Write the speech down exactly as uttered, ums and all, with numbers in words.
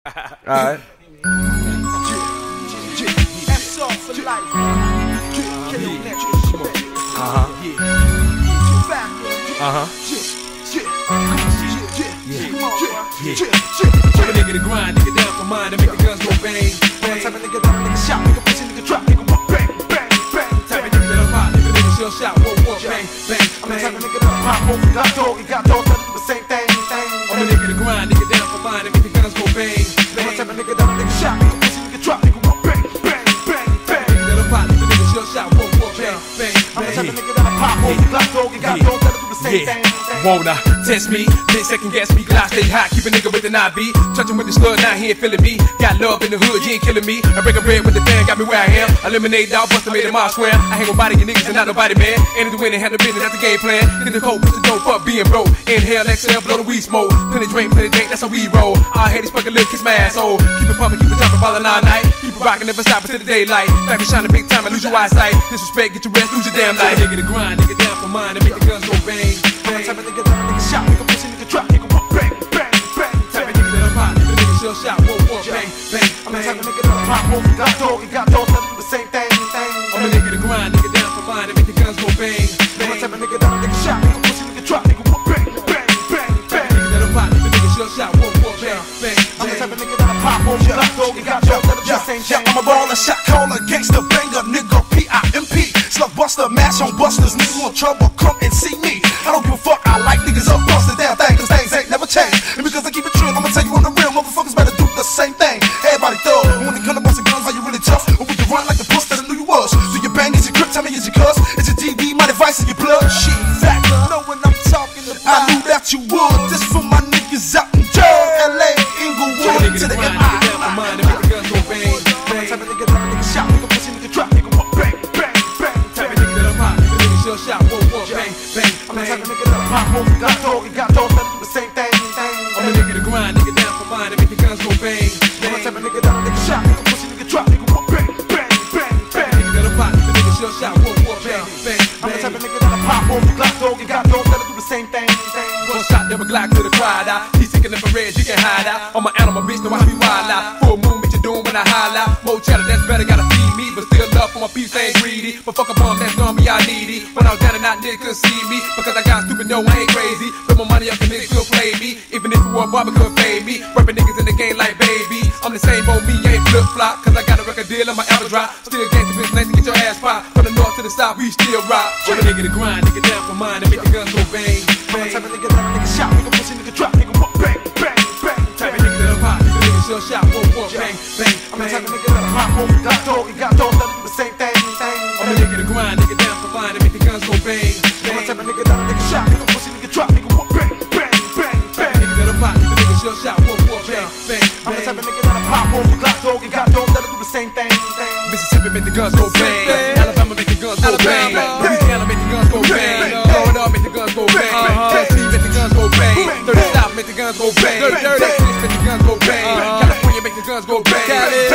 Alright. That's all for life. Uh-huh. Uh-huh. I'm a nigga to grind, nigga down for mine, to make the guns go bang, bang. Type of nigga that nigga shot, nigga push, nigga drop, nigga walk, bang, bang, bang. Type of nigga that I'm hot, nigga nigga shell shot, whoa, whoa, bang, bang, I'm the bang. type of nigga that pop over, got dog, and got dogs that do the same thing, thing. I'm a nigga to grind, nigga down for mine, to make the guns go bang, I'm the bang. type of nigga that nigga shot, nigga push, nigga drop, nigga walk, bang, bang, bang, bang. Nigga that I'm hot, nigga nigga shell shot, whoa, whoa, bang, bang, I'm the bang. type of nigga that pop over, got dog, and got dogs that do the same thing, thing. Wanna test me, then second guess me, glide stay hot, keep a nigga with an I V. Touching with the slug, now he ain't feeling me. Got love in the hood, you ain't killing me. I break a bread with the fan, got me where I am. Eliminate dog, bust made a mile square. I hang with body, you niggas and not nobody, man. Ain't the winning, handle business, that's the game plan. Get the coke, put the dope, fuck being broke. Inhale, exhale, blow the weed smoke. Plenty drink, plenty drink, that's how we roll. All haters fucking little kiss my asshole. Keep it pumping, keep it jumping, ballin' all night. Keep it rockin', never stop until the daylight. Back to shining big time and lose your eyesight. Disrespect, get your rest, lose your damn life. Nigga to grind, nigga down for mine, and make the guns go bang, I'm the bang. type of nigga that nigga shot, nigga push, nigga drop, nigga walk, bang, bang, bang. Type of nigga that I'm hot, nigga nigga shell shot, whoa, whoa, bang, bang, I'm the type bang. of nigga that pop over, got dog, and got dogs that do the same thing, thing. I'm a nigga to grind, nigga down for mine, and make the guns go bang, I'm the bang. type of nigga that nigga shot, nigga push, nigga drop, nigga walk, bang, bang, bang, bang. Nigga that I'm hot, nigga nigga shell shot, whoa, whoa, bang, bang, I'm the type bang. of nigga that pop over, got dog, and got dogs that do the same thing. I'm a baller, shot caller, gangster, banger, nigga, P I M P. Slug buster, mash on busters, niggas want trouble, come and see me. I don't give a fuck, I like niggas up, bust the damn thing, cause things ain't never changed. And because I keep it true, I'ma tell you on the real, motherfuckers better do the same thing. Everybody thug, and when they come to bustin' guns, are you really tough? Or would you run like the puss that I knew you was? Do you bang, is your grip, tell me is your cuss? Is your T V, my device, and your blood? Shit, factor, know when I'm talking about. I knew that you would, this for my niggas out in Durham, L A, Inglewood, Nigga to to the grind, M nigga down for I. mine, and make the guns go bang, I'm the bang. type of nigga that nigga shot, nigga push, nigga drop, nigga walk, bang, bang, bang, Type bang. of nigga that I'm hot, nigga nigga shell shot, whoa, whoa, bang, bang, I'm the type of bang. nigga that pop over, got dog, and got dogs that do the same thing, thing. I'm a nigga to grind, nigga down for mine, and make the guns go bang, I'm the bang. type of nigga that nigga shot, nigga push, nigga drop, nigga walk, bang, bang, bang, bang. Nigga that I'm hot, nigga nigga shell shot, whoa, whoa, bang, bang, I'm the type bang. of nigga that pop over, got dog, and got dogs that do the same thing, thing. One shot, never Glock to the crowd out. He's sick in infrared, you can hide out. I'm an animal, bitch, know I be wild out. Full moon, bitch, you doing when I holla out. More cheddar, that's better, gotta feed me. But still love for my peeps, ain't greedy. But fuck a bum, that's gonna be all needy. When I was down and out, niggas couldn't see me. Because I got stupid, no, I ain't crazy. Put my money up, and niggas still play me. Even if it were a barber, couldn't fade me. Rapping niggas in the game like baby. I'm the same old me, ain't flip flop. Cause I got a record deal on my album drop. Still gangsta bitch, nice to get your ass popped. From the north to the south, we still rock. I'm a nigga to grind, nigga down for mine, and make the guns go bang, I'm the bang. type of nigga that nigga shot, nigga push, nigga drop, nigga walk, bang, bang, bang, Type bang. of nigga that I'm hot, nigga nigga shell shot, whoa, whoa, bang, bang, I'm the type of bang. nigga that pop over, got dog, and got dogs that do the same thing, thing. I'm a nigga to grind, nigga down for mine, and make the guns go bang, I'm the bang. type of nigga that nigga shot, nigga push, nigga drop, nigga walk, bang, bang, bang, bang. Nigga that I'm hot, nigga nigga shell shot, whoa, whoa, bang, bang, I'm the type bang. of nigga that pop over, got dog, and got dogs that do the same thing, thing. Mississippi make the guns go bang, Alabama make the guns go bang, Louisiana make the guns go bang, Florida make the guns go bang, Tennessee make the guns go bang, Dirty South make the guns go bang, Texas make the guns go bang, California make the guns go bang,